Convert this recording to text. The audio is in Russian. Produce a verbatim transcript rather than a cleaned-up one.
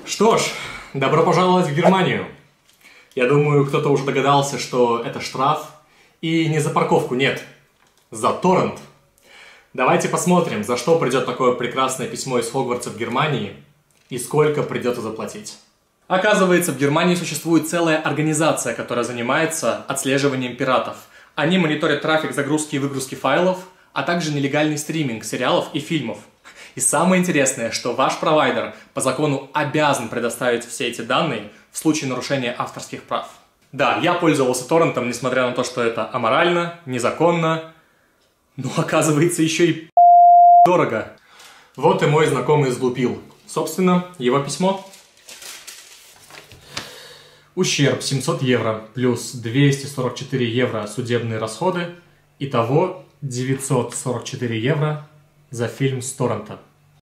Что ж, добро пожаловать в Германию. Я думаю, кто-то уже догадался, что это штраф. И не за парковку, нет, за торрент. Давайте посмотрим, за что придет такое прекрасное письмо из Хогвартса в Германии и сколько придется заплатить. Оказывается, в Германии существует целая организация, которая занимается отслеживанием пиратов. Они мониторят трафик загрузки и выгрузки файлов, а также нелегальный стриминг сериалов и фильмов. И самое интересное, что ваш провайдер по закону обязан предоставить все эти данные в случае нарушения авторских прав. Да, я пользовался торрентом, несмотря на то, что это аморально, незаконно, но оказывается еще и дорого. Вот и мой знакомый сглупил. Собственно, его письмо. Ущерб семьсот евро плюс двести сорок четыре евро судебные расходы. Итого девятьсот сорок четыре евро за фильм с торрента.